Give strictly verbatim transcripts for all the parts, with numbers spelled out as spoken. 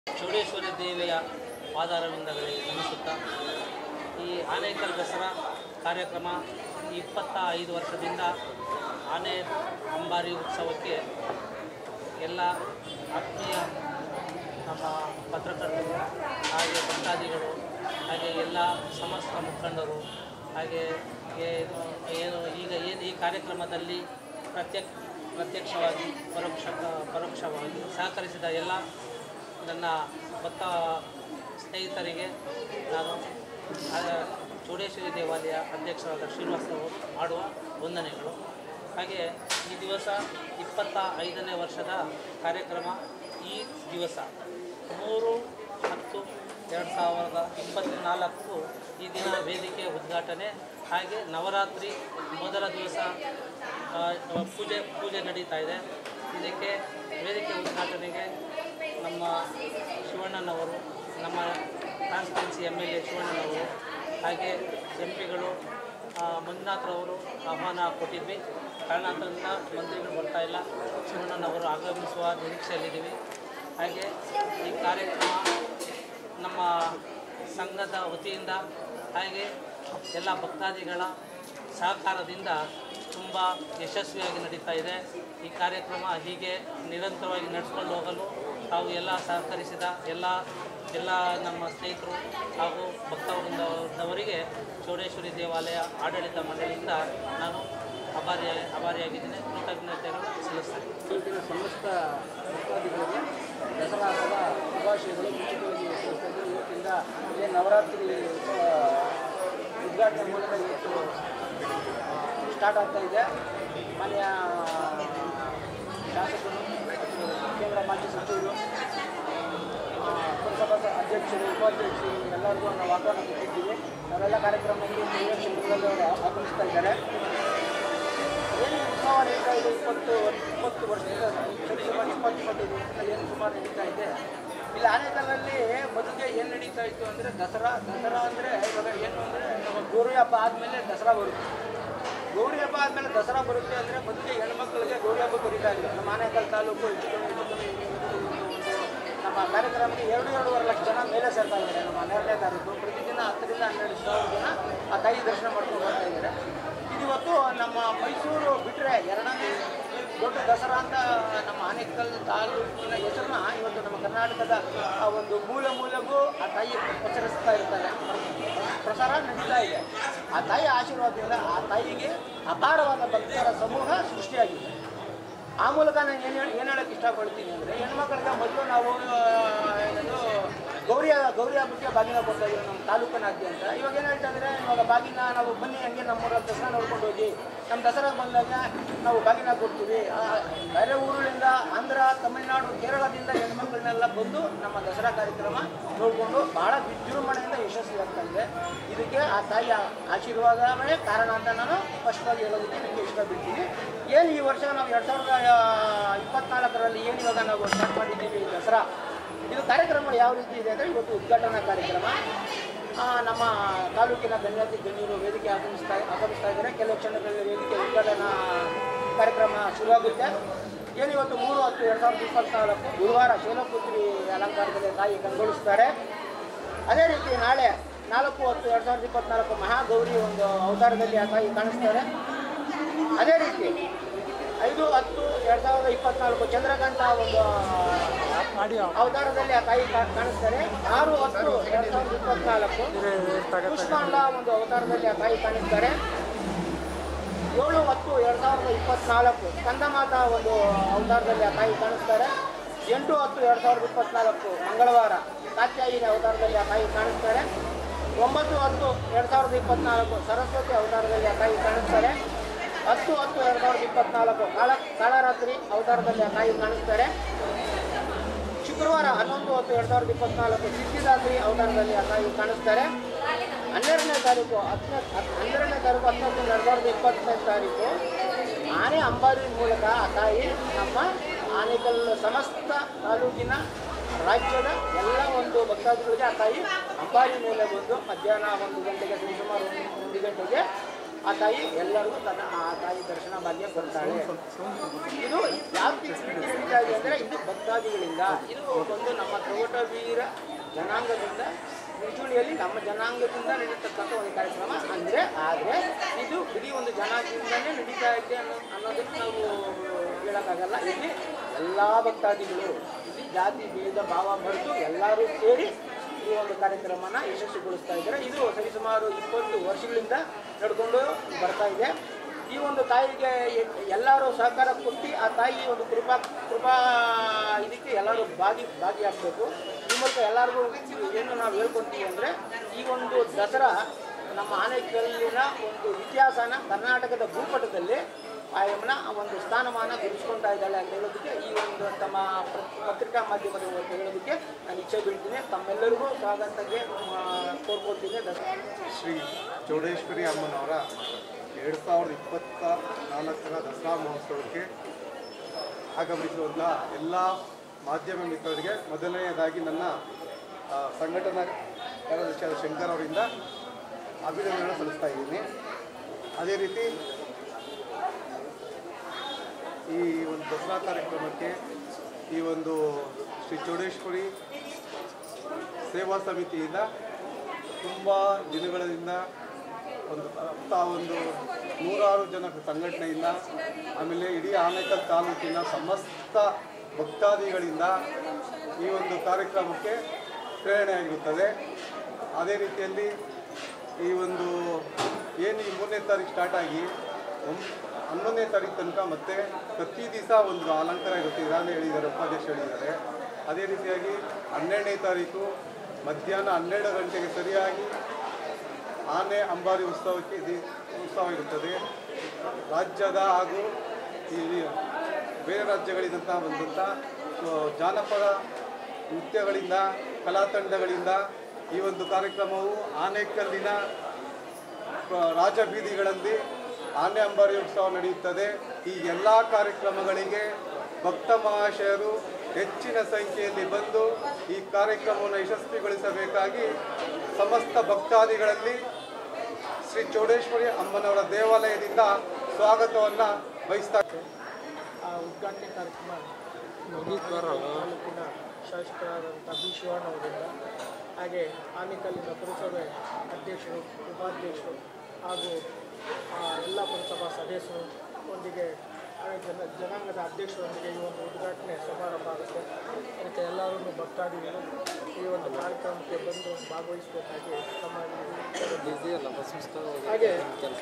ಚೌಡೇಶ್ವರಿ ದೇವಿಯ ಪಾದಾರವಿಂದಗಳಿಗೆ ನಮಿಸುತ್ತಾ ಈ ಆನೇಕಲ್ ದಸರಾ ಕಾರ್ಯಕ್ರಮ ಇಪ್ಪತ್ತ ಐದು ವರ್ಷದಿಂದ ಆನೆ ಅಂಬಾರಿ ಉತ್ಸವಕ್ಕೆ ಎಲ್ಲ ಆತ್ಮೀಯ ನಮ್ಮ ಪತ್ರಕರ್ತರು ಹಾಗೆ ಭಕ್ತಾದಿಗಳು ಹಾಗೆ ಎಲ್ಲ ಸಮಸ್ತ ಮುಖಂಡರು ಹಾಗೆ ಏನು ಈಗ ಏನು ಈ ಕಾರ್ಯಕ್ರಮದಲ್ಲಿ ಪ್ರತ್ಯಕ್ಷ ಪ್ರತ್ಯಕ್ಷವಾಗಿ ಪರೋಕ್ಷ ಪರೋಕ್ಷವಾಗಿ ಸಹಕರಿಸಿದ ಎಲ್ಲ ನನ್ನ ಭಕ್ತ ಸ್ನೇಹಿತರಿಗೆ ನಾನು ಚೌಡೇಶ್ವರಿ ದೇವಾಲಯ ಅಧ್ಯಕ್ಷರಾದ ಶ್ರೀನಿವಾಸರವರು ಮಾಡುವ ವಂದನೆಗಳು. ಹಾಗೆ ಈ ದಿವಸ ಇಪ್ಪತ್ತ ಐದನೇ ವರ್ಷದ ಕಾರ್ಯಕ್ರಮ. ಈ ದಿವಸ ಮೂರು ಹತ್ತು ಎರಡು ಸಾವಿರದ ಇಪ್ಪತ್ತ್ನಾಲ್ಕು ಈ ದಿನ ವೇದಿಕೆ ಉದ್ಘಾಟನೆ. ಹಾಗೆ ನವರಾತ್ರಿ ಮೊದಲ ದಿವಸ ಪೂಜೆ ಪೂಜೆ ನಡೀತಾ ಇದೆ. ಇದಕ್ಕೆ ವೇದಿಕೆ ಉದ್ಘಾಟನೆಗೆ ನಮ್ಮ ಶಿವಣ್ಣನವರು, ನಮ್ಮ ಕಾನ್ಸ್ಟಿಟ್ಯೂನ್ಸಿ ಎಮ್ ಎಲ್ ಎ ಶಿವಣ್ಣನವರು ಹಾಗೆ ಎಂ ಪಿಗಳು ಮಂಜುನಾಥ್ರವರು ಆಹ್ವಾನ ಕೊಟ್ಟಿದ್ವಿ. ಕಾರಣಾಂತರದಿಂದ ಮಂತ್ರಿಗಳು ಬರ್ತಾಯಿಲ್ಲ. ಶಿವಣ್ಣನವರು ಆಗಮಿಸುವ ನಿರೀಕ್ಷೆಯಲ್ಲಿದ್ದೀವಿ. ಹಾಗೆ ಈ ಕಾರ್ಯಕ್ರಮ ನಮ್ಮ ಸಂಘದ ವತಿಯಿಂದ ಹಾಗೆ ಎಲ್ಲ ಭಕ್ತಾದಿಗಳ ಸಹಕಾರದಿಂದ ತುಂಬ ಯಶಸ್ವಿಯಾಗಿ ನಡೀತಾ ಇದೆ. ಈ ಕಾರ್ಯಕ್ರಮ ಹೀಗೆ ನಿರಂತರವಾಗಿ ನಡೆಸ್ಕೊಂಡು ಹೋಗಲು ತಾವು ಎಲ್ಲ ಸಹಕರಿಸಿದ ಎಲ್ಲ ಎಲ್ಲ ನಮ್ಮ ಸ್ನೇಹಿತರು ಹಾಗೂ ಭಕ್ತವೃಂದವರಿಗೆ ಚೌಡೇಶ್ವರಿ ದೇವಾಲಯ ಆಡಳಿತ ಮಂಡಳಿಯಿಂದ ನಾನು ಅಭಾರಿ ಅಭಾರಿಯಾಗಿದ್ದೇನೆ. ಕೃತಜ್ಞತೆಗಳು ಸಲ್ಲಿಸ್ತೇನೆ. ಇವತ್ತಿನ ಸಮಸ್ತ ಭಕ್ತಾದಿಗಳಿಗೆ ದಸರಾ ಹಬ್ಬದ ಶುಭಾಶಯಗಳು ಮುಂಚಿತವಾಗಿ ತಿಳಿಸ್ತಾ ಇವತ್ತಿಂದ ಏನು ನವರಾತ್ರಿ ಉದ್ಘಾಟನೆ ಮೂಲಕ ಇವತ್ತು ಸ್ಟಾರ್ಟ್ ಆಗ್ತಾ ಇದೆ. ಮಾನ್ಯ ಶಾಸಕರು ಮತ್ತು ಕೇಂದ್ರ ಮಾಜಿ ಸಚಿವರು, ಪುರಸಭಾ ಅಧ್ಯಕ್ಷರು, ಉಪಾಧ್ಯಕ್ಷರು ಎಲ್ಲರಿಗೂ ನಾವು ಆಹ್ವಾನ ಕೊಟ್ಟಿದ್ದೀವಿ. ನಾವೆಲ್ಲ ಕಾರ್ಯಕ್ರಮದಲ್ಲಿ ನಿರೀಕ್ಷೆಗಳಲ್ಲಿ ಅವರು ಆಗಮಿಸ್ತಾ ಇದ್ದಾರೆ. ಏನು ಉತ್ಸವ ನಡೀತಾ ಇದೆ ಇಪ್ಪತ್ತು ಇಪ್ಪತ್ತು ವರ್ಷದಿಂದ ಸುಮಾರು ಇಪ್ಪತ್ತು ಇಪ್ಪತ್ತೈದು ವರ್ಷದಲ್ಲಿ ಏನು ಸುಮಾರು ನಡೀತಾ ಇದೆ. ಇಲ್ಲಿ ಆನೇಕಲ್ನಲ್ಲಿ ಮೊದಲಿಗೆ ಏನು ನಡೀತಾ ಇತ್ತು ಅಂದರೆ ದಸರಾ ದಸರಾ ಅಂದರೆ ಇವಾಗ ಏನು ಅಂದರೆ ನಮ್ಮ ಗೌರಿ ಹಬ್ಬ ಆದಮೇಲೆ ದಸರಾ ಬರುತ್ತೆ. ಗೌರಿ ಹಬ್ಬ ಆದಮೇಲೆ ದಸರಾ ಬರುತ್ತೆ ಅಂದರೆ ಮೊದಲಿಗೆ ಹೆಣ್ಮಕ್ಳಿಗೆ ಗೌರಿ ಹಬ್ಬ ಕರೀತಾ ಇದ್ರು. ನಮ್ಮ ಆನೇಕಲ್ ತಾಲೂಕು ಹೆಚ್ಚು ಹೆಚ್ಚು ಒಂದು ನಮ್ಮ ಕಾರ್ಯಕ್ರಮಕ್ಕೆ ಎರಡು ಎರಡೂವರೆ ಲಕ್ಷ ಜನ ಮೇಲೆ ಸೇರ್ತಾ ಇದ್ದಾರೆ. ನಮ್ಮ ಹನ್ನೆರಡನೇ ತಾರೀಕು ಪ್ರತಿದಿನ ಹತ್ತರಿಂದ ಹನ್ನೆರಡು ಸಾವಿರ ಜನ ಆ ತಾಯಿ ದರ್ಶನ ಮಾಡ್ಕೊಂಡು ಬರ್ತಾ ಇದ್ದಾರೆ. ಇವತ್ತು ನಮ್ಮ ಮೈಸೂರು ಬಿಟ್ಟರೆ ಎರಡನೇ ದೊಡ್ಡ ದಸರಾ ಅಂತ ನಮ್ಮ ಆನೇಕಲ್ ತಾಲೂಕಿನ ಹೆಸರನ್ನ ಇವತ್ತು ನಮ್ಮ ಕರ್ನಾಟಕದ ಆ ಒಂದು ಮೂಲೆ ಮೂಲೆಗೂ ಆ ತಾಯಿ ಪ್ರಚರಿಸ್ತಾ ಇರ್ತಾರೆ, ಪ್ರಸಾರ ನಡೀತಾ ಇದೆ. ಆ ತಾಯಿ ಆಶೀರ್ವಾದದಿಂದ ಆ ತಾಯಿಗೆ ಅಪಾರವಾದ ಭಕ್ತರ ಸಮೂಹ ಸೃಷ್ಟಿಯಾಗಿದೆ. ಆ ಮೂಲಕ ನಾನು ಏನು ಹೇಳಿ ಏನು ಹೇಳೋಕ್ಕೆ ಇಷ್ಟಪಡ್ತೀನಿ ಅಂದರೆ, ಹೆಣ್ಮಕ್ಳಿಗೆ ಮೊದಲು ನಾವು ಏನದು ಗೌರಿ ಗೌರಿ ಹಬ್ಬಕ್ಕೆ ಬಾಗಿನ ಕೊಡ್ತಾ ಇದ್ದೀವಿ ನಮ್ಮ ತಾಲೂಕಿನಾದ್ಯಂತ. ಇವಾಗ ಏನು ಹೇಳ್ತಾ ಇದ್ದಾರೆ, ಇವಾಗ ಬಾಗಿನ ನಾವು ಬನ್ನಿ ಹಂಗೆ ನಮ್ಮೂರ ದಸರಾ ನೋಡ್ಕೊಂಡು ಹೋಗಿ ನಮ್ಮ ದಸರಾ ಬಂದಾಗ ನಾವು ಬಾಗಿನ ಕೊಡ್ತೀವಿ. ಬೇರೆ ಊರುಗಳಿಂದ ಆಂಧ್ರ, ತಮಿಳುನಾಡು, ಕೇರಳದಿಂದ ಹೆಣ್ಮಕ್ಳನ್ನೆಲ್ಲ ಬಂದು ನಮ್ಮ ದಸರಾ ಕಾರ್ಯಕ್ರಮ ನೋಡಿಕೊಂಡು ಭಾಳ ವಿಜೃಂಭಣೆಯಿಂದ ಯಶಸ್ವಿಯಾಗ್ತಾ ಇದೆ. ಇದಕ್ಕೆ ಆ ತಾಯಿಯ ಆಶೀರ್ವಾದವೇ ಕಾರಣ ಅಂತ ನಾನು ಸ್ಪಷ್ಟವಾಗಿ ಹೇಳೋದಕ್ಕೆ ನಿಮಗೆ ಇಷ್ಟಪಡ್ತೀನಿ. ಏನು ಈ ವರ್ಷ ನಾವು ಎರಡು ಸಾವಿರದ ಇಪ್ಪತ್ತ್ನಾಲ್ಕರಲ್ಲಿ ಏನು ಇವಾಗ ನಾವು ಸ್ಟಾರ್ಟ್ ಮಾಡಿದ್ದೀವಿ ದಸರಾ, ಇದು ಕಾರ್ಯಕ್ರಮ ಯಾವ ರೀತಿ ಇದೆ ಅಂದರೆ, ಇವತ್ತು ಉದ್ಘಾಟನಾ ಕಾರ್ಯಕ್ರಮ ನಮ್ಮ ತಾಲೂಕಿನ ಗಣ್ಯಾತಿ ಗಣ್ಯರು ವೇದಿಕೆ ಆಗಮಿಸ್ತಾ ಆಗಮಿಸ್ತಾ ಇದ್ದಾರೆ. ಕೆಲವು ಕ್ಷಣಗಳಲ್ಲಿ ವೇದಿಕೆ ಉದ್ಘಾಟನಾ ಕಾರ್ಯಕ್ರಮ ಶುರುವಾಗುತ್ತೆ. ಏನು ಇವತ್ತು ಮೂರು ಹತ್ತು ಎರಡು ಸಾವಿರದ ಇಪ್ಪತ್ತ್ನಾಲ್ಕು ಗುರುವಾರ ಶೈಲಪುತ್ರಿ ಅಲಂಕಾರದಲ್ಲಿ ತಾಯಿ ಕಂಗೊಳಿಸ್ತಾರೆ. ಅದೇ ರೀತಿ ನಾಳೆ ನಾಲ್ಕು ಹತ್ತು ಎರಡು ಸಾವಿರದ ಇಪ್ಪತ್ತ್ನಾಲ್ಕು ಮಹಾಗೌರಿ ಒಂದು ಅವತಾರದಲ್ಲಿ ಆ ತಾಯಿ ಕಾಣಿಸ್ತಾರೆ. ಅದೇ ರೀತಿ ಐದು ಹತ್ತು ಎರಡು ಸಾವಿರದ ಇಪ್ಪತ್ತ್ನಾಲ್ಕು ಚಂದ್ರಕಾಂತ ಒಂದು ಅವತಾರದಲ್ಲಿ ಆ ತಾಯಿ ಕಾಣಿಸ್ತಾರೆ. ಆರು ಹತ್ತು ಎರಡು ಸಾವಿರದ ಇಪ್ಪತ್ತ್ನಾಲ್ಕು ಕೃಷ್ಣಾಂಡ ಒಂದು ಅವತಾರದಲ್ಲಿ ಆ ತಾಯಿ ಕಾಣಿಸ್ತಾರೆ. ಏಳು ಹತ್ತು ಎರಡು ಸಾವಿರದ ಇಪ್ಪತ್ತ್ನಾಲ್ಕು ಸ್ಕಂದಮಾತಾ ಒಂದು ಅವತಾರದಲ್ಲಿ ಆ ತಾಯಿ ಕಾಣಿಸ್ತಾರೆ. ಎಂಟು ಹತ್ತು ಎರಡು ಸಾವಿರದ ಇಪ್ಪತ್ತ್ನಾಲ್ಕು ಮಂಗಳವಾರ ಕಾತ್ಯಾಯಿನಿ ಅವತಾರದಲ್ಲಿ ಆ ತಾಯಿ ಕಾಣಿಸ್ತಾರೆ. ಒಂಬತ್ತು ಹತ್ತು ಎರಡು ಸಾವಿರದ ಇಪ್ಪತ್ತ್ನಾಲ್ಕು ಸರಸ್ವತಿ ಅವತಾರದಲ್ಲಿ ಆ ತಾಯಿ ಕಾಣಿಸ್ತಾರೆ. ಹತ್ತು ಹತ್ತು ಎರಡು ಸಾವಿರದ ಇಪ್ಪತ್ತ್ನಾಲ್ಕು ಕಾಳ ಕಾಳರಾತ್ರಿ ಅವತಾರದಲ್ಲಿ ಆ ತಾಯಿ ಕಾಣಿಸ್ತಾರೆ. ಶುಕ್ರವಾರ ಹನ್ನೊಂದು ಹತ್ತು ಎರಡು ಸಾವಿರದ ಇಪ್ಪತ್ತ್ನಾಲ್ಕು ಸಿದ್ಧಿದಾತ್ರಿ ಅವತಾರದಲ್ಲಿ ಆ ತಾಯಿ ಕಾಣಿಸ್ತಾರೆ. ಹನ್ನೆರಡನೇ ತಾರೀಕು ಹತ್ತನೇ ಹನ್ನೆರಡನೇ ತಾರೀಕು ಹತ್ತೊಂಬತ್ತು ಎರಡು ಸಾವಿರದ ಇಪ್ಪತ್ತನೇ ತಾರೀಕು ಆನೆ ಅಂಬಾರಿ ಮೂಲಕ ಆ ತಾಯಿ ನಮ್ಮ ಆನೇಕಲ್ ಸಮಸ್ತ ತಾಲೂಕಿನ ರಾಜ್ಯದ ಎಲ್ಲ ಒಂದು ಭಕ್ತಾದಿಗಳಿಗೆ ಆ ತಾಯಿ ಅಂಬಾರಿ ಮೇಲೆ ಬಂದು ಮಧ್ಯಾಹ್ನ ಒಂದು ಗಂಟೆಗೆ ಸುಮಾರು ಒಂದು ಗಂಟೆಗೆ ಆ ತಾಯಿ ಎಲ್ಲರಿಗೂ ತನ್ನ ಆ ತಾಯಿ ದರ್ಶನ ಭಾಗ್ಯ ಕೊಡ್ತಾಳೆ. ಇದು ಯಾವ ರೀತಿ ನಡೀತಾ ಇದೆ ಅಂದರೆ ಇದು ಭಕ್ತಾದಿಗಳಿಂದ, ಇದು ಒಂದು ನಮ್ಮ ತೋಟವೀರ ಜನಾಂಗದಿಂದ ಮುಂಚೂಣಿಯಲ್ಲಿ ನಮ್ಮ ಜನಾಂಗದಿಂದ ನಡೀತಕ್ಕಂಥ ಒಂದು ಕಾರ್ಯಕ್ರಮ ಅಂದರೆ. ಆದರೆ ಇದು ಇಡೀ ಒಂದು ಜನಾಂಗದಿಂದಲೇ ನಡೀತಾ ಇದೆ ಅನ್ನೋ ಅನ್ನೋದಕ್ಕೆ ನಾವು ಹೇಳೋಕ್ಕಾಗಲ್ಲ. ಇಲ್ಲಿ ಎಲ್ಲ ಭಕ್ತಾದಿಗಳು, ಇಲ್ಲಿ ಜಾತಿ ಭೇದ ಭಾವ ಮರೆತು ಎಲ್ಲರೂ ಸೇರಿ ಈ ಒಂದು ಕಾರ್ಯಕ್ರಮನ ಯಶಸ್ವಿಗೊಳಿಸ್ತಾ ಇದ್ದಾರೆ. ಇದು ಸರಿಸುಮಾರು ಇಪ್ಪತ್ತು ವರ್ಷಗಳಿಂದ ನಡ್ಕೊಂಡು ಬರ್ತಾ ಇದೆ. ಈ ಒಂದು ತಾಯಿಗೆ ಎಲ್ಲರೂ ಸಹಕಾರ ಕೊಟ್ಟು ಆ ತಾಯಿ ಒಂದು ಕೃಪಾ ಕೃಪಾ ಇದಕ್ಕೆ ಎಲ್ಲರೂ ಭಾಗಿ ಭಾಗಿಯಾಗಬೇಕು. ಈ ಮೂಲಕ ಎಲ್ಲರಿಗೂ ಏನು ನಾವು ಹೇಳ್ಕೊತೀವಿ ಅಂದರೆ, ಈ ಒಂದು ದಸರಾ ನಮ್ಮ ಆನೇಕಲ್ಲಿನ ಒಂದು ಇತಿಹಾಸನ ಕರ್ನಾಟಕದ ಭೂಪಟದಲ್ಲಿ ಆಯಮ್ಮನ ಒಂದು ಸ್ಥಾನಮಾನ ಗಳಿಸ್ಕೊಳ್ತಾ ಇದ್ದಾಳೆ ಅಂತ ಹೇಳೋದಕ್ಕೆ ಈ ಒಂದು ತಮ್ಮ ಪತ್ರಿಕಾ ಮಾಧ್ಯಮದ ಮೂಲಕ ಹೇಳೋದಕ್ಕೆ ನಾನು ಇಚ್ಛೆ ಬೀಳ್ತೀನಿ. ತಮ್ಮೆಲ್ಲರಿಗೂ ಸ್ವಾಗತಕ್ಕೆ ಕೋರ್ಕೊಳ್ತೀನಿ. ದಸರಾ ಶ್ರೀ ಚೌಡೇಶ್ವರಿ ಅಮ್ಮನವರ ಎರಡು ಸಾವಿರದ ಇಪ್ಪತ್ತ ನಾಲ್ಕರ ದಸರಾ ಮಹೋತ್ಸವಕ್ಕೆ ಆಗಮಿಸುವಂಥ ಎಲ್ಲ ಮಾಧ್ಯಮ ಮಿತ್ರರಿಗೆ ಮೊದಲನೆಯದಾಗಿ ನನ್ನ ಸಂಘಟನಾ ಕಾರ್ಯದರ್ಶಿಯಾದ ಶಂಕರ್ ಅವರಿಂದ ಅಭಿನಂದನೆಗಳನ್ನು ಸಲ್ಲಿಸ್ತಾ ಇದ್ದೀನಿ. ಅದೇ ರೀತಿ ಈ ಒಂದು ದಸರಾ ಕಾರ್ಯಕ್ರಮಕ್ಕೆ ಈ ಒಂದು ಶ್ರೀ ಚೌಡೇಶ್ವರಿ ಸೇವಾ ಸಮಿತಿಯಿಂದ ತುಂಬ ದಿನಗಳಿಂದ ಒಂದು ಹತ್ತ ಒಂದು ನೂರಾರು ಜನ ಸಂಘಟನೆಯಿಂದ, ಆಮೇಲೆ ಇಡೀ ಆನೇಕಲ್ ತಾಲೂಕಿನ ಸಮಸ್ತ ಭಕ್ತಾದಿಗಳಿಂದ ಈ ಒಂದು ಕಾರ್ಯಕ್ರಮಕ್ಕೆ ಪ್ರೇರಣೆಯಾಗಿರುತ್ತದೆ. ಅದೇ ರೀತಿಯಲ್ಲಿ ಈ ಒಂದು ಏನು ಈ ಮೂರನೇ ತಾರೀಕು ಸ್ಟಾರ್ಟ್ ಆಗಿ ಒಂದು ಹನ್ನೊಂದನೇ ತಾರೀಕು ತನಕ ಮತ್ತೆ ಪ್ರತಿ ದಿವಸ ಒಂದು ಅಲಂಕಾರ ಇರುತ್ತೆ, ಇದಾಗಲೇ ಹೇಳಿದ್ದಾರೆ, ಉಪಾಧ್ಯಕ್ಷ ಹೇಳಿದ್ದಾರೆ. ಅದೇ ರೀತಿಯಾಗಿ ಹನ್ನೆರಡನೇ ತಾರೀಕು ಮಧ್ಯಾಹ್ನ ಹನ್ನೆರಡು ಗಂಟೆಗೆ ಸರಿಯಾಗಿ ಆನೆ ಅಂಬಾರಿ ಉತ್ಸವಕ್ಕೆ ಉತ್ಸವ ಇರುತ್ತದೆ. ರಾಜ್ಯದ ಹಾಗೂ ಇಲ್ಲಿ ಬೇರೆ ರಾಜ್ಯಗಳಿಂದ ಬಂದಂಥ ಜಾನಪದ ನೃತ್ಯಗಳಿಂದ, ಕಲಾ ತಂಡಗಳಿಂದ ಈ ಒಂದು ಕಾರ್ಯಕ್ರಮವು ಆನೇಕಲ್ಲಿನ ರಾಜಬೀದಿಗಳಲ್ಲಿ ಆನೆ ಅಂಬಾರಿ ಉತ್ಸವ ನಡೆಯುತ್ತದೆ. ಈ ಎಲ್ಲ ಕಾರ್ಯಕ್ರಮಗಳಿಗೆ ಭಕ್ತ ಮಹಾಶಯರು ಹೆಚ್ಚಿನ ಸಂಖ್ಯೆಯಲ್ಲಿ ಬಂದು ಈ ಕಾರ್ಯಕ್ರಮವನ್ನು ಯಶಸ್ವಿಗೊಳಿಸಬೇಕಾಗಿ ಸಮಸ್ತ ಭಕ್ತಾದಿಗಳಲ್ಲಿ ಶ್ರೀ ಚೌಡೇಶ್ವರಿ ಅಮ್ಮನವರ ದೇವಾಲಯದಿಂದ ಸ್ವಾಗತವನ್ನು ಬಯಸ್ತಾರೆ. ಆ ಉದ್ಘಾಟನೆ ಕಾರ್ಯಕ್ರಮ ತಾಲೂಕಿನ ಶಾಸಕರಾದಂಥ ಬಿ ಶಿವಣ್ಣ ಅವರಿಂದ, ಹಾಗೆ ಆನೇಕಲ್ಲಿನ ಪುರಸಭೆ ಅಧ್ಯಕ್ಷರು, ಉಪಾಧ್ಯಕ್ಷರು ಹಾಗೂ ಎಲ್ಲ ಪುರಸಭಾ ಸದಸ್ಯರು ಒಂದಿಗೆ ಜನ ಜನಾಂಗದ ಅಧ್ಯಕ್ಷರೊಂದಿಗೆ ಈ ಒಂದು ಉದ್ಘಾಟನೆ ಸಮಾರಂಭ ಆಗುತ್ತೆ. ಅದಕ್ಕೆ ಎಲ್ಲರೂ ಭಕ್ತಾದಿಗಳು ಈ ಒಂದು ಕಾರ್ಯಕ್ರಮಕ್ಕೆ ಬಂದು ಭಾಗವಹಿಸಬೇಕಾಗಿ ತಮ್ಮ ಹಾಗೆ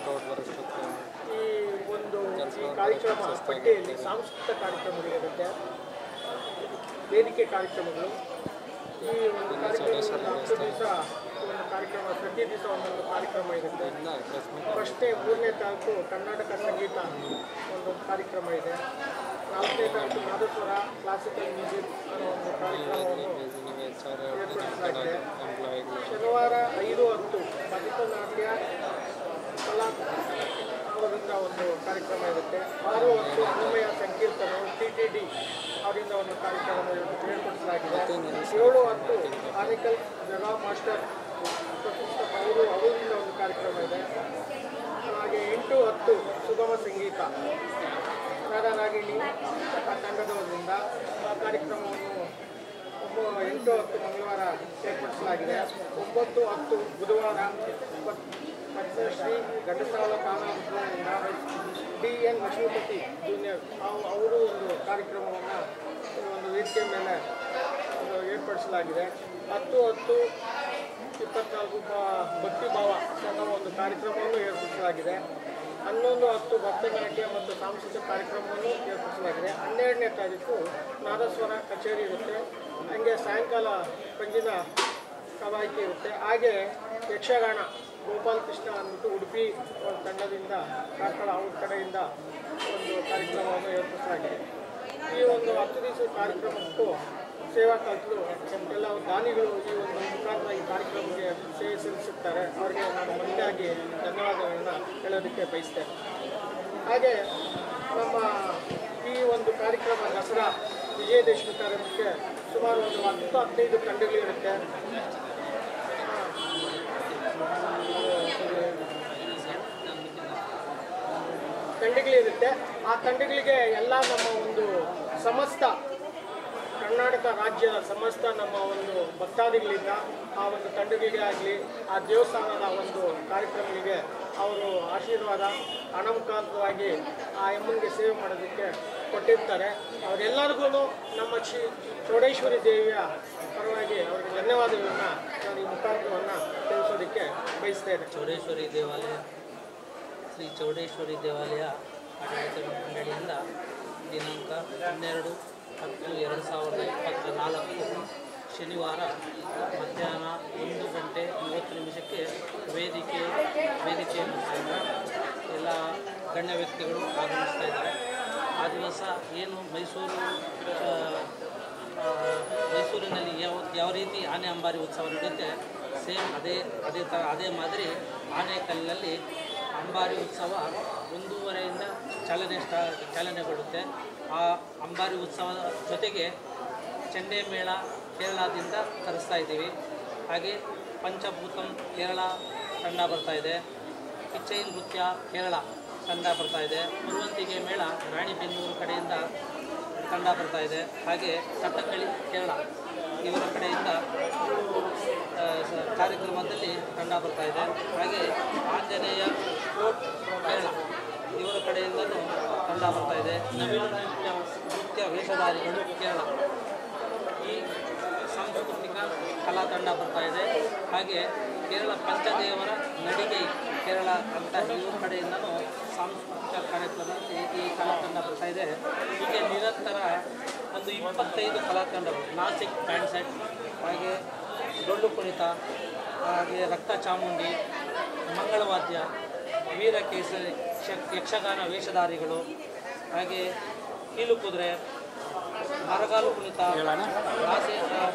ಈ ಒಂದು ಈ ಕಾರ್ಯಕ್ರಮ ಪಟ್ಟಿಯಲ್ಲಿ ಸಾಂಸ್ಕೃತಿಕ ಕಾರ್ಯಕ್ರಮಗಳಿರುತ್ತೆ, ವೇದಿಕೆ ಕಾರ್ಯಕ್ರಮಗಳು. ಈ ಒಂದು ಕಾರ್ಯಕ್ರಮ ಹತ್ತು ದಿವಸ ಒಂದು ಕಾರ್ಯಕ್ರಮ, ಪ್ರತಿ ದಿವಸ ಒಂದೊಂದು ಕಾರ್ಯಕ್ರಮ ಇರುತ್ತೆ. ಫಸ್ಟೇ ಮೂರನೇ ತಾರೀಕು ಕರ್ನಾಟಕ ಸಂಗೀತ ಒಂದು ಕಾರ್ಯಕ್ರಮ ಇದೆ. ನಾಲ್ಕನೇ ತಾರೀಕು ನಾದಸ್ವರ ಕ್ಲಾಸಿಕಲ್ ಮ್ಯೂಸಿಕ್ ಅನ್ನೋ ಒಂದು ಕಾರ್ಯಕ್ರಮವನ್ನು ಏರ್ಪಡಿಸಲಾಗಿದೆ. ಶನಿವಾರ ಐದು ಹತ್ತು ಭರತನಾಟ್ಯ ಕಲಾ ಅವರಿಂದ ಒಂದು ಕಾರ್ಯಕ್ರಮ ಇರುತ್ತೆ. ಆರು ಹತ್ತು ಅನ್ನಮಯ ಸಂಕೀರ್ತನ ಟಿ ಟಿ ಡಿ ಅವರಿಂದ ಒಂದು ಕಾರ್ಯಕ್ರಮ ಏರ್ಪಡಿಸಲಾಗಿದೆ. ಏಳು ಹತ್ತು ಆನೇಕಲ್ ಜಗಾ ಮಾಸ್ಟರ್ ಅವರು ಅವರಿಂದ ಒಂದು ಕಾರ್ಯಕ್ರಮ ಇದೆ. ಹಾಗೆ ಎಂಟು ಹತ್ತು ಸುಗಮ ಸಂಗೀತ ರಾಧಾರಾಗಿಣಿ ತಂಡದವರಿಂದ ಆ ಕಾರ್ಯಕ್ರಮವನ್ನು ಎಂಟು ಹತ್ತು ಮಂಗಳವಾರ ಏರ್ಪಡಿಸಲಾಗಿದೆ. ಒಂಬತ್ತು ಹತ್ತು ಬುಧವಾರ ಪದ್ಮಶ್ರೀ ಘಂಟಸಾಲ ಕಾನೂನಿಂದ ಡಿ ಎನ್ ಲಕ್ಷ್ಮೀಪತಿ ಜೂನಿಯರ್ ಅವರು ಒಂದು ಕಾರ್ಯಕ್ರಮವನ್ನು ಒಂದು ವೇದಿಕೆ ಮೇಲೆ ಏರ್ಪಡಿಸಲಾಗಿದೆ. ಹತ್ತು ಹತ್ತು ಇಪ್ಪತ್ನಾಲ್ಕು ಭಕ್ತಿ ಭಾವ ಅನ್ನೋ ಒಂದು ಕಾರ್ಯಕ್ರಮವನ್ನು ಏರ್ಪಡಿಸಲಾಗಿದೆ. ಹನ್ನೊಂದು ಹತ್ತು ಭರತನಾಟ್ಯ ಮತ್ತು ಸಾಂಸ್ಕೃತಿಕ ಕಾರ್ಯಕ್ರಮವನ್ನು ಏರ್ಪಡಿಸಲಾಗಿದೆ. ಹನ್ನೆರಡನೇ ತಾರೀಕು ನಾದಸ್ವರ ಕಚೇರಿ ಇರುತ್ತೆ. ಹಾಗೆ ಸಾಯಂಕಾಲ ಪಂಜಿನ ಕವಾಯತಿ ಇರುತ್ತೆ. ಹಾಗೆ ಯಕ್ಷಗಾನ ಗೋಪಾಲಕೃಷ್ಣ ಅಂದ್ಬಿಟ್ಟು ಉಡುಪಿ ಒಂದು ತಂಡದಿಂದ ಕಾರ್ಕಳ ಅವ್ರ ಕಡೆಯಿಂದ ಒಂದು ಕಾರ್ಯಕ್ರಮವನ್ನು ಏರ್ಪಡಿಸಲಾಗಿದೆ. ಈ ಒಂದು ಹತ್ತು ದಿವಸ ಕಾರ್ಯಕ್ರಮಕ್ಕೂ ಸೇವಾ ಕಲ್ತರು ಎಲ್ಲ ದಾನಿಗಳು ಈ ಒಂದು ಮುಖಾಂತರ ಈ ಕಾರ್ಯಕ್ರಮಕ್ಕೆ ಸೇವೆ ಸಲ್ಲಿಸುತ್ತಾರೆ. ಅವರಿಗೆ ನಾನು ಮೊದಲಾಗಿ ಧನ್ಯವಾದಗಳನ್ನು ಹೇಳೋದಕ್ಕೆ ಬಯಸ್ತೇನೆ. ಹಾಗೆ ನಮ್ಮ ಈ ಒಂದು ಕಾರ್ಯಕ್ರಮ ದಸರಾ ವಿಜಯದಶಮಿ ಕಾರ್ಯಕ್ರಮಕ್ಕೆ ಸುಮಾರು ಒಂದು ಹತ್ತು ಹದಿನೈದು ತಂಡಗಳಿರುತ್ತೆ. ತಂಡಗಳಿರುತ್ತೆ. ಆ ತಂಡಗಳಿಗೆ ಎಲ್ಲ ನಮ್ಮ ಒಂದು ಸಮಸ್ತ ಕರ್ನಾಟಕ ರಾಜ್ಯದ ಸಮಸ್ತ ನಮ್ಮ ಒಂದು ಭಕ್ತಾದಿಗಳಿಂದ ಆ ಒಂದು ತಂಡಗಳಿಗೆ ಆಗಲಿ ಆ ದೇವಸ್ಥಾನದ ಒಂದು ಕಾರ್ಯಕ್ರಮಗಳಿಗೆ ಅವರು ಆಶೀರ್ವಾದ ಹಣ ಮುಖಾಂತರವಾಗಿ ಆ ಅಮ್ಮನಿಗೆ ಸೇವೆ ಮಾಡೋದಕ್ಕೆ ಕೊಟ್ಟಿರ್ತಾರೆ. ಅವರೆಲ್ಲರಿಗೂ ನಮ್ಮ ಶ್ರೀ ಚೌಡೇಶ್ವರಿ ದೇವಿಯ ಪರವಾಗಿ ಅವರಿಗೆ ಧನ್ಯವಾದಗಳನ್ನು ನಾನು ಈ ಮುಖಾಂತರವನ್ನು ತಿಳಿಸೋದಕ್ಕೆ ಬಯಸ್ತೇನೆ. ಚೌಡೇಶ್ವರಿ ದೇವಾಲಯ ಶ್ರೀ ಚೌಡೇಶ್ವರಿ ದೇವಾಲಯ ಆಡಳಿತ ಮಂಡಳಿಯಿಂದ ದಿನಾಂಕ ಹನ್ನೆರಡು ಹತ್ತು ಎರಡು ಸಾವಿರದ ಇಪ್ಪತ್ತ ನಾಲ್ಕು ಶನಿವಾರ ಮಧ್ಯಾಹ್ನ ಒಂದು ಗಂಟೆ ಮೂವತ್ತು ನಿಮಿಷಕ್ಕೆ ವೇದಿಕೆ ವೇದಿಕೆ ಮುಖಾಂತರ ಎಲ್ಲ ಗಣ್ಯ ವ್ಯಕ್ತಿಗಳು ಆಗಮಿಸ್ತಾ ಇದ್ದಾರೆ. ಆ ದಿವಸ ಏನು ಮೈಸೂರು ಮೈಸೂರಿನಲ್ಲಿ ಯಾವ ಯಾವ ರೀತಿ ಆನೆ ಅಂಬಾರಿ ಉತ್ಸವ ನಡೆಯುತ್ತೆ, ಸೇಮ್ ಅದೇ ಅದೇ ಥರ ಅದೇ ಮಾದರಿ ಆನೆಕಲ್ಲಿನಲ್ಲಿ ಅಂಬಾರಿ ಉತ್ಸವ ಒಂದೂವರೆಯಿಂದ ಚಾಲನೆ ಸ್ಟಾ ಚಾಲನೆಗೊಳ್ಳುತ್ತೆ. ಆ ಅಂಬಾರಿ ಉತ್ಸವದ ಜೊತೆಗೆ ಚೆಂಡೆ ಮೇಳ ಕೇರಳದಿಂದ ತರಿಸ್ತಾ ಇದ್ದೀವಿ. ಹಾಗೆ ಪಂಚಭೂತಂ ಕೇರಳ ತಂಡ ಬರ್ತಾಯಿದೆ, ಕಿಚ್ಚೈ ನೃತ್ಯ ಕೇರಳ ತಂಡ ಬರ್ತಾಯಿದೆ, ಮುರುವಂತಿಗೆ ಮೇಳ ರಾಣಿಬೆನ್ನೂರು ಕಡೆಯಿಂದ ತಂಡ ಬರ್ತಾಯಿದೆ. ಹಾಗೆ ಕಥಕ್ಕಳಿ ಕೇರಳ ಇವರ ಕಡೆಯಿಂದ ಕಾರ್ಯಕ್ರಮದಲ್ಲಿ ತಂಡ ಬರ್ತಾಯಿದೆ. ಹಾಗೆ ಆಂಜನೇಯ ಕೋಟ್ ಕೇರಳ ಇವರ ಕಡೆಯಿಂದಲೂ ತಂಡ ಬರ್ತಾಯಿದೆ. ನವೀನ ನೃತ್ಯ ನೃತ್ಯ ವೇಷಧಾರಿಗಳು ಕೇರಳ ಈ ಸಾಂಸ್ಕೃತಿಕ ಕಲಾ ತಂಡ ಬರ್ತಾಯಿದೆ. ಹಾಗೆ ಕೇರಳ ಪಂಚದೇವರ ನಡಿಗೆ ಕೇರಳ ಅಂತ ಇವ್ರ ಕಡೆಯಿಂದಲೂ ಸಾಂಸ್ಕೃತಿಕ ಕಾರ್ಯಕ್ರಮದಲ್ಲಿ ಈ ಕಲಾ ತಂಡ ಬರ್ತಾಯಿದೆ. ಹೀಗೆ ನಿರಂತರ ಒಂದು ಇಪ್ಪತ್ತೈದು ಕಲಾ ತಂಡಗಳು, ನಾಸಿಕ್ ಬ್ಯಾಂಡ್ ಸೆಟ್, ಹಾಗೆ ಡೊಳ್ಳು ಕುಣಿತ, ಹಾಗೆ ರಕ್ತ ಚಾಮುಂಡಿ, ಮಂಗಳವಾದ್ಯ, ವೀರಕೇಸರಿ ಯಕ್ಷಗಾನ ವೇಷಧಾರಿಗಳು, ಹಾಗೆ ಕೀಲು ಕುದುರೆ, ಮರಗಾಲು ಕುಣಿತ, ರಾಸೆ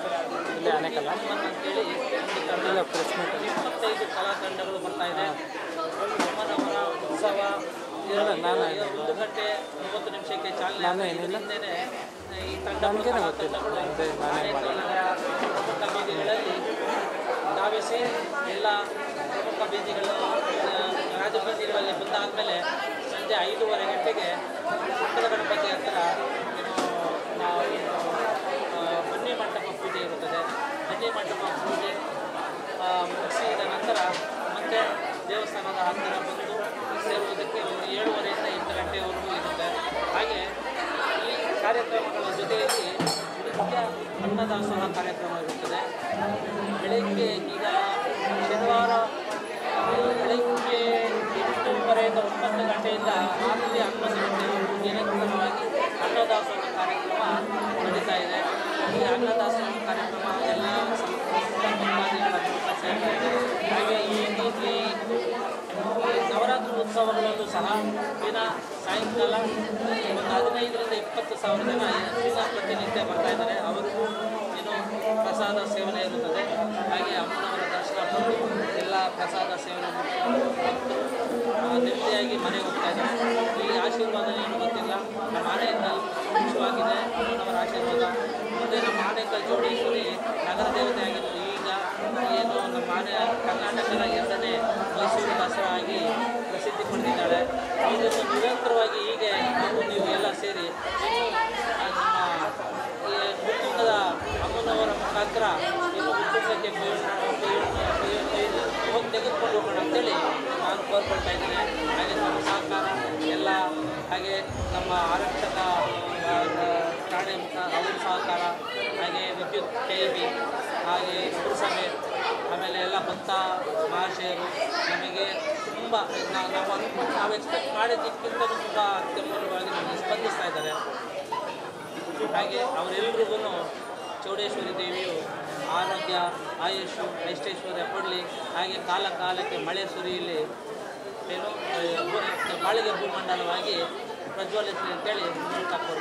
ಅಂತೇಳಿ ಇಪ್ಪತ್ತೈದು ಕಲಾ ತಂಡಗಳು ಬರ್ತಾಯಿದೆ. ಅಮ್ಮನವರ ಉತ್ಸವ ಒಂದು ಗಂಟೆ ಮೂವತ್ತು ನಿಮಿಷಕ್ಕೆ ಚಾಲನೆ ಹಿಂದೆಯೇ ಈ ತಂಡಗಳು ಕಲಾ ತಂಡಗಳು ಆನೆಕಲ್ಲಿನ ಪ್ರಮುಖ ಬೀದಿಗಳಲ್ಲಿ ಧಾವಿಸಿ ಎಲ್ಲ ಪ್ರಮುಖ ಬೀದಿಗಳು ರಾಜಬೀದಿಗಳಲ್ಲಿ ಬಂದಾದಮೇಲೆ ಸಂಜೆ ಐದೂವರೆ ಗಂಟೆಗೆ ಪುಟ್ಟದ ಗಣಪತಿ ಹತ್ತಿರ ನಾವು ಬನ್ನಿ ಮಂಟಪ ಪೂಜೆ ಇರುತ್ತದೆ. ಬನ್ನಿ ಮಂಟಪ ಪೂಜೆ ಮುಗಿಸಿದ ನಂತರ ಮತ್ತೆ ದೇವಸ್ಥಾನದ ಹತ್ತಿರ ಬಂದು ಸೇರುವುದಕ್ಕೆ ಒಂದು ಏಳುವರೆಯಿಂದ ಎಂಟು ಗಂಟೆವರೆಗೂ ಇರುತ್ತೆ. ಹಾಗೆ ಈ ಕಾರ್ಯಕ್ರಮಗಳ ಜೊತೆಯಲ್ಲಿ ನಿತ್ಯ ಅನ್ನದಾಸೋಹ ಕಾರ್ಯಕ್ರಮ ಇರುತ್ತದೆ. ಬೆಳಗ್ಗೆ ಈಗ ಶನಿವಾರ ಬೆಳಗ್ಗೆ ಎಂಟೂವರೆಯಿಂದ ಒಂಬತ್ತು ಗಂಟೆಯಿಂದ ರಾತ್ರಿ ಹನ್ನೊಂದು ಗಂಟೆವರೆಗೂ ನಿರಂತರವಾಗಿ ಅನ್ನದಾಸೋಹ ಕಾರ್ಯಕ್ರಮ ನಡೀತಾ ಇದೆ. ಈ ಅನ್ನದಾಸೋಹ ಕಾರ್ಯಕ್ರಮ ಎಲ್ಲ ಭಕ್ತಾದಿಗಳ ಮೂಲಕ ಸೇರ್ತಾ ಇದೆ. ಹಾಗೆ ಈ ರೀತಿ ನವರಾತ್ರಿ ಉತ್ಸವಗಳಲ್ಲೂ ಸಹ ದಿನ ಸಾಯಂಕಾಲ ಒಂದು ಹದಿನೈದರಿಂದ ಇಪ್ಪತ್ತು ಸಾವಿರ ಜನ ದಿನ ಪ್ರತಿನಿತ್ಯ ಬರ್ತಾ ಇದ್ದಾರೆ. ಅವರಿಗೂ ಏನು ಪ್ರಸಾದ ಸೇವನೆ ಇರುತ್ತದೆ. ಹಾಗೆ ಅಮ್ಮನವರ ದರ್ಶನ ಪಡೆದು ಎಲ್ಲ ಪ್ರಸಾದ ಸೇವನೆ ಮತ್ತು ನೆಮ್ಮದಿಯಾಗಿ ಮನೆಗೆ ಹೋಗ್ತಾ ಇದ್ದಾರೆ. ಈ ಆಶೀರ್ವಾದ ಏನು ಗೊತ್ತಿಲ್ಲ, ನಮ್ಮ ಆನೆಕಲ್ ಮುಖ್ಯವಾಗಿದೆ ಅಮ್ಮನವರ ಆಶೀರ್ವಾದ. ಮತ್ತು ನಮ್ಮ ಆನೆಕಲ್ ಚೌಡೇಶ್ವರಿ ನಗರ ದೇವತೆ ಆಗಿದ್ದು ಈಗ ಏನು ನಮ್ಮ ಆನೆ ಕರ್ನಾಟಕದ ಎರಡನೇ ಮೈಸೂರು ದಸರಾ ಆಗಿ ಪ್ರಸಿದ್ಧಿ ಪಡೆದಿದ್ದಾಳೆ. ಇದನ್ನು ನಿರಂತರವಾಗಿ ಹೀಗೆ ನಾವು ನೀವು ಎಲ್ಲ ಸೇರಿ ನಮ್ಮ ಈ ಉತ್ತುಂಗದ ಅಮ್ಮನವರ ಮುಖಾಂತರ ಇನ್ನು ಉತ್ತುಂಗಕ್ಕೆ ಹೋಗಿ ತೆಗೆದುಕೊಂಡು ಹೋಗೋಣ ಅಂತೇಳಿ ನಾನು ಕೋರ್ಕೊಳ್ತಾ ಇದ್ದೀನಿ. ಹಾಗೆ ನಮ್ಮ ಸಹಕಾರ ಎಲ್ಲ, ಹಾಗೆ ನಮ್ಮ ಆರಕ್ಷಕ ಠಾಣೆ ಮುಖ ಅವ್ರ ಸಹಕಾರ, ಹಾಗೆ ವಿದ್ಯುತ್ ಕೆ ಇ ಬಿ, ಹಾಗೆ ಪುರಸಭೆ, ಆಮೇಲೆ ಎಲ್ಲ ಭಕ್ತ ಮಹಾಶಯರು ನಮಗೆ ತುಂಬ ನಾವು ನಾವು ನಾವು ಎಕ್ಸ್ಪೆಕ್ಟ್ ಮಾಡಿದ್ದಕ್ಕಿಂತ ತುಂಬ ಅತ್ಯಮೂಲ್ಯವಾಗಿ ನಮಗೆ ಸ್ಪಂದಿಸ್ತಾ ಇದ್ದಾರೆ. ಹಾಗೆ ಅವರೆಲ್ಲರಿಗೂ ಚೌಡೇಶ್ವರಿ ದೇವಿಯು ಆರೋಗ್ಯ, ಆಯುಷು, ಐಷ್ಟೈಶ್ವರ್ಯ ಕೊಡಲಿ. ಹಾಗೆ ಕಾಲ ಕಾಲಕ್ಕೆ ಮಳೆ ಸುರಿಯಲಿ, ಏನು ಬಾಳಿಗೆ ಭೂಮಂಡಲವಾಗಿ ಪ್ರಜ್ವಲಿಸಲಿ ಅಂತೇಳಿ ಮೂಲಕ